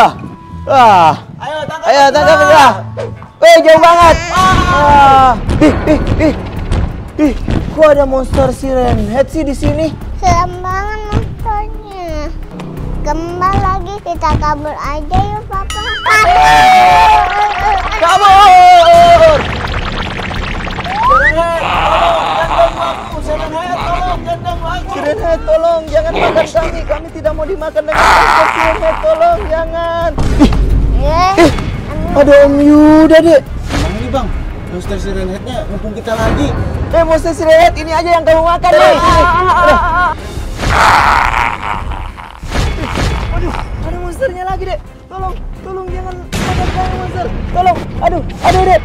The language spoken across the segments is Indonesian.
Ayo tangkap dia. Wih, jauh banget. Ih, kok ada monster siren head sih di sini? Serem banget monsternya. Kembali lagi, kita kabur aja yuk, Papa. Kabur! Siren head, tolong jangan makan kami tidak mau dimakan dengan monster siren head, tolong jangan. Ada Om Yuda, Dek. Emang ini bang, monster siren headnya mumpung kita lagi. Monster siren head ini aja yang kamu makan nih. Aduh, ada monsternya lagi, Dek. Tolong jangan makan kami monster. Tolong, aduh, Dek.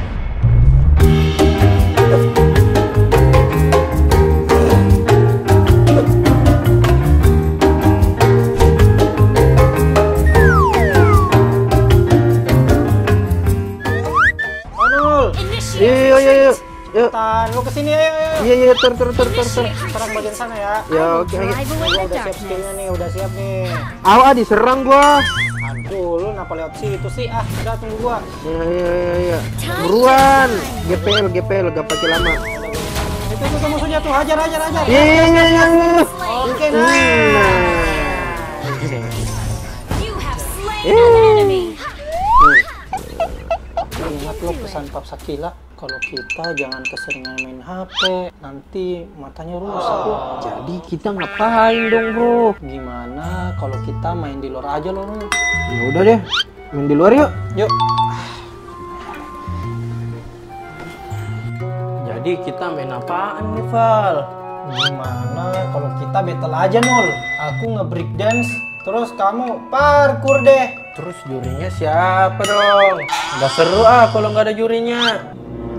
Yuk. Tan, lu kesini ayo. Iya, ter. Serang bagian sana ya. Ya, oke. Gua udah siap skillnya nih, udah siap nih. Diserang gua. Aduh, lu kenapa lewat situ sih? Udah tunggu gua. Iya. Buruan. GPL, gak pakai lama. Itu musuhnya tuh, hajar. Iya. Oke, nah. Ingat lo pesan Pap Sakila, kalau kita jangan keseringan main HP, nanti matanya rusak lo. Jadi kita ngapain dong, Bro? Gimana kalau kita main di luar aja lo? Ya udah deh, main di luar yuk. Yuk. Jadi kita main apaan nih, Val? Gimana kalau kita battle aja, Nol? Aku nge-break dance, terus kamu parkour deh. Terus jurinya siapa dong? Nggak seru kalau nggak ada jurinya.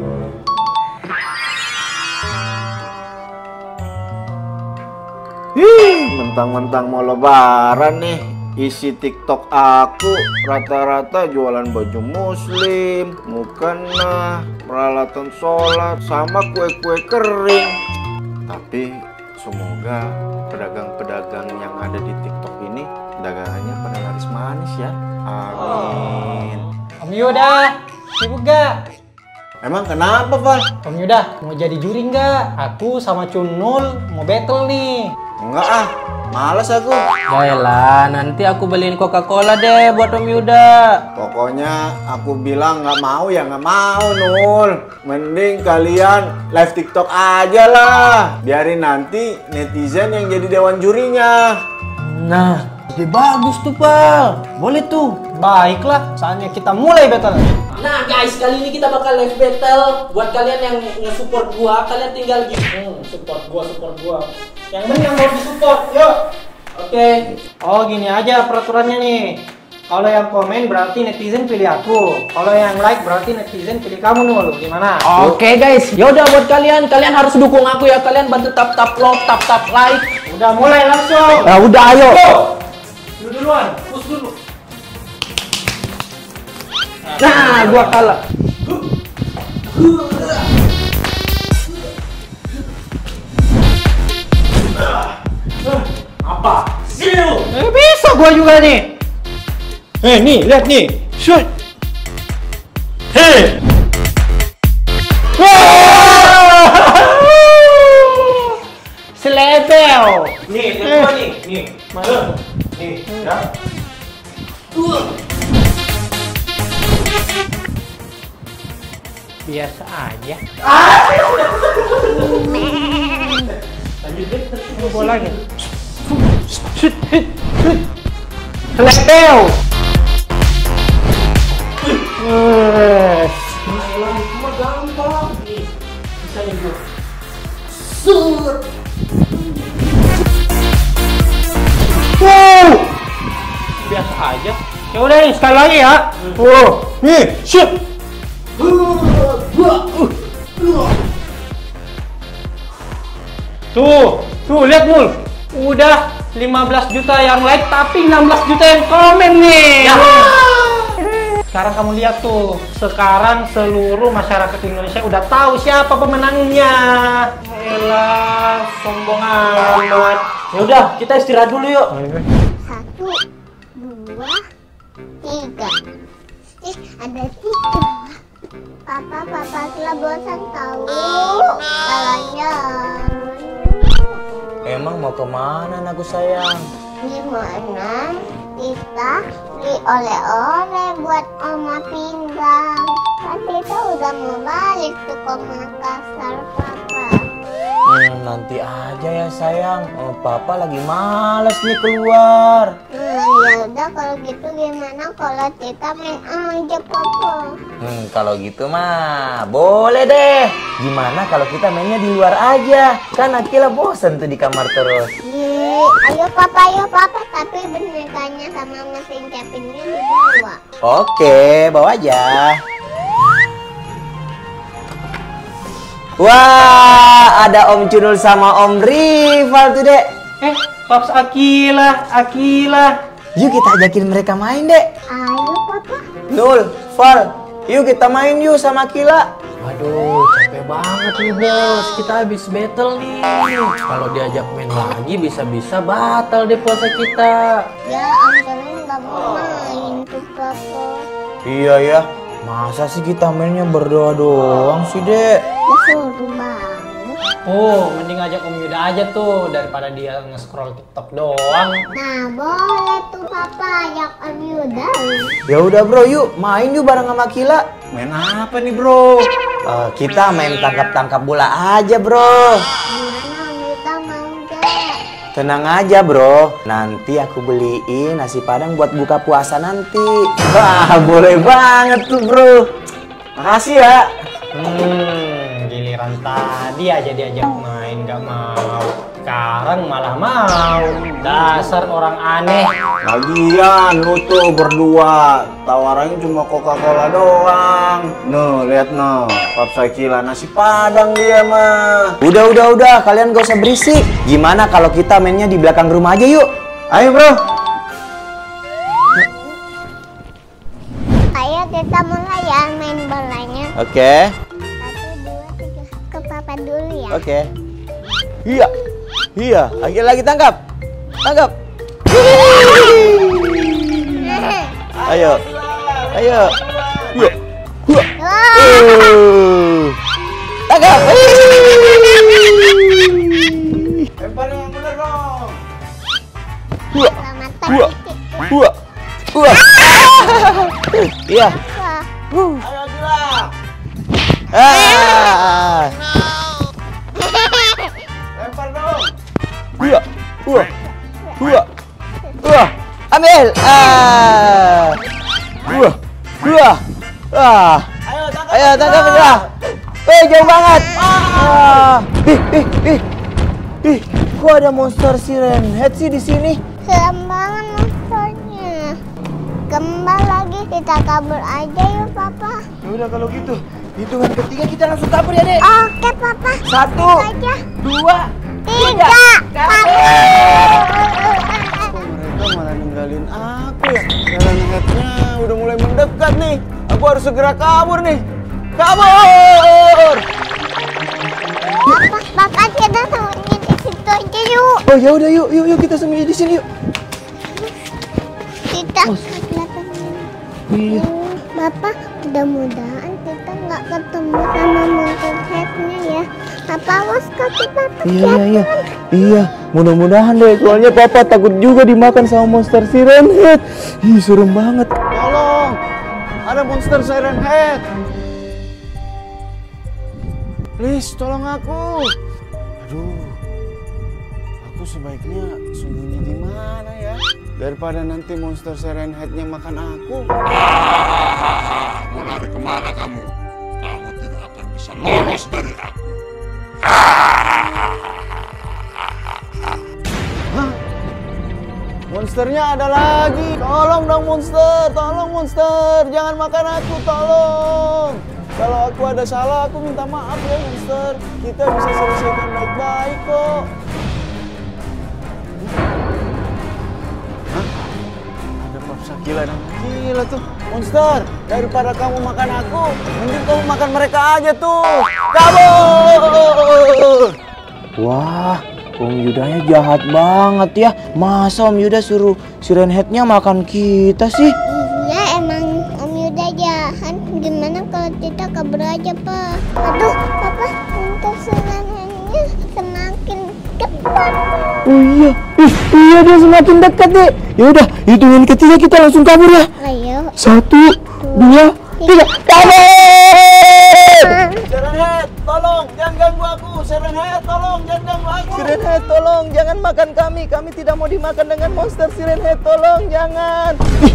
Mentang-mentang mau lebaran nih, isi TikTok aku rata-rata jualan baju muslim, mukena, peralatan sholat, sama kue-kue kering. Tapi semoga pedagang-pedagang yang ada di TikTok ini dagangannya pada laris manis ya. Amin. Om Yuda, sibuk gak? Emang kenapa, Val? Om Yuda, mau jadi juri nggak? Aku sama Cunul mau battle nih. Enggak males aku. Yaelah, nanti aku beliin Coca-Cola deh buat Om Yuda. Pokoknya aku bilang nggak mau ya nggak mau, Nul. Mending kalian live TikTok aja lah. Biarin nanti netizen yang jadi dewan jurinya. Nah, ide bagus tuh, Pal. Boleh tuh. Baiklah, saatnya kita mulai battle. Nah guys, kali ini kita bakal live battle. Buat kalian yang nge-support gua, kalian tinggal Support gua. Yang menang mau disupport, yuk. Oke. Oh, gini aja peraturannya nih. Kalau yang komen berarti netizen pilih aku. Kalau yang like berarti netizen pilih kamu, Nul. Gimana? Oke guys, yaudah buat kalian harus dukung aku ya. Kalian bantu tap love, tap like. Udah mulai langsung. Nah, udah ayo. Lu duluan, push dulu. Nah, gua kalah. Apa? Bisa gua juga nih. Nih, lihat nih. Shoot. Hei. Selebel. Nih, lihat gua nih. Nih. Mana? Nih, ya. Biasa aja. Lanjut bola lagi. Selebel. Cuma gampang. Bisa nih gua. Biasa aja. Ya udah nih, sekali lagi ya. Nih, shoot. Tuh, lihat Mul. Udah 15 juta yang like tapi 16 juta yang komen nih. Ya. Sekarang kamu lihat tuh, sekarang seluruh masyarakat Indonesia udah tahu siapa pemenangnya. Elah, sombong amat. Ya udah, kita istirahat dulu yuk. 1, 2, 3. Ada 3. Papa Kila bosan tahu. Jalan-jalan. Emang mau kemana anakku sayang? Gimana kita beli oleh-oleh buat Oma pinggang? Kan kita udah mau balik tuh ke Makassar, Papa. Nanti aja ya sayang. Papa lagi males nih keluar. Ya udah kalau gitu gimana kalau kita main aja, Papa? Kalau gitu mah boleh deh. Gimana kalau kita mainnya di luar aja? Kan Akila bosan tuh di kamar terus. Ayo Papa. Tapi bonekanya sama mesin capingnya dibawa. Oke, bawa aja. Wah, ada Om Cunul sama Om Rival tuh, Dek. Paps Akila. Yuk kita ajakin mereka main, Dek. Ayo Papa. Nul, Val, yuk kita main yuk sama Akila. Waduh, capek banget nih bos. Kita habis battle nih. Kalau diajak main lagi bisa-bisa batal deh puasa kita. Ya Om Cunul nggak mau main tuh, Papa. Iya ya, masa sih kita mainnya berdoa doang sih, Dek? Seru banget. Oh, mending ajak Om Yuda aja tuh daripada dia nge-scroll TikTok doang. Nah, boleh tuh Papa ajak Om Yuda. Ya udah bro, yuk main yuk bareng sama Akila. Main apa nih bro? Kita main tangkap-tangkap bola aja bro. Gimana Om Yuda mau gak? Tenang aja bro, nanti aku beliin nasi padang buat buka puasa nanti. Wah, boleh banget tuh bro. Makasih ya. Giliran tadi aja diajak main gak mau. Sekarang malah mau. Dasar orang aneh. Lagian lu tuh berdua tawarannya cuma Coca-Cola doang. No, lihat no. Paps Akila nasi padang dia mah. Udah, kalian gak usah berisik. Gimana kalau kita mainnya di belakang rumah aja yuk? Ayo bro. Ayo kita mulai ya main bolanya. Oke. 1, 2, 3. Ke Papa dulu ya. Oke. Iya, lagi tangkap. Ayo. Yuk. Tangkap. Lempar yang bener dong. Selamat pagi. Iya. Ayo Akila. Lempar dong. Ambil. Ayo tangkap udah. Jauh banget. Kok ada monster siren head sih di sini? Serem banget monsternya. Kembali lagi kita kabur aja yuk Papa. Ya udah kalau gitu, hitungan ketiga kita langsung kabur ya Dek. Oke Papa. 1, Aja. 2, 3. Mereka malah ninggalin aku ya. Jalan headnya udah mulai mendekat nih. Aku harus segera kabur nih. Kabur! Papa kita sembunyi di situ aja yuk. Oh ya udah yuk kita sembunyi di sini yuk. Kita Iya. Bapak, mudah-mudahan kita nggak ketemu sama monster headnya ya. Papa awas kaki Papa. Iya, mudah-mudahan deh. Soalnya Papa takut juga dimakan sama monster siren head. Ih, serem banget. Tolong! Ada monster siren head. Please, tolong aku. Aduh, aku sebaiknya sembunyi di mana ya? Daripada nanti monster siren head-nya makan aku. Mau lari kemana kamu? Kamu tidak akan bisa lolos dari aku. Hah? Monsternya ada lagi. Tolong dong monster, jangan makan aku, tolong. Kalau aku ada salah, aku minta maaf ya monster. Kita bisa selesaikan baik-baik kok. Hah? Ada Paps Akila dan Akila tuh. Monster, daripada kamu makan aku, mending kamu makan mereka aja tuh. Kabur! Wah, Om Yudanya jahat banget ya. Masa Om Yuda suruh siren head-nya makan kita sih? Gimana kalau kita kabur aja, Pak? Aduh, Papa, untuk serangannya semakin dekat. Oh iya, iya dia semakin dekat deh. Ya udah, hitungan ketiga kita langsung kabur ya. Ayo. 1, 2, 3, kabur! Serenhead, tolong jangan ganggu aku. Serenhead, tolong jangan ganggu aku. Serenhead, tolong jangan makan kami. Kami tidak mau dimakan dengan monster. Serenhead, tolong jangan.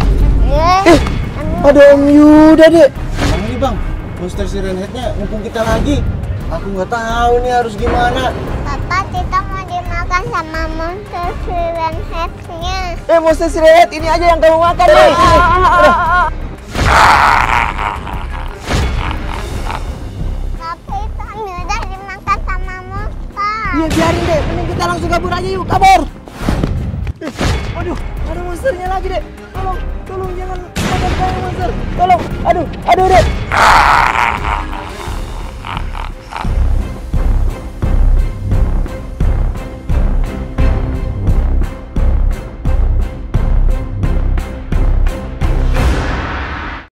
Ada Om Yuda deh. Bang ini bang, monster Serenheadnya mumpung kita lagi. Aku nggak tahu nih harus gimana. Papa, kita mau dimakan sama monster Serenhead-nya. Monster Serenhead ini aja yang kamu makan nih. Tapi kami udah dimakan sama monster. Iya biarin deh, mending kita langsung kabur aja yuk, kabur. Waduh, ada monsternya lagi deh. Tolong jangan makan kami monster. Tolong, aduh deh.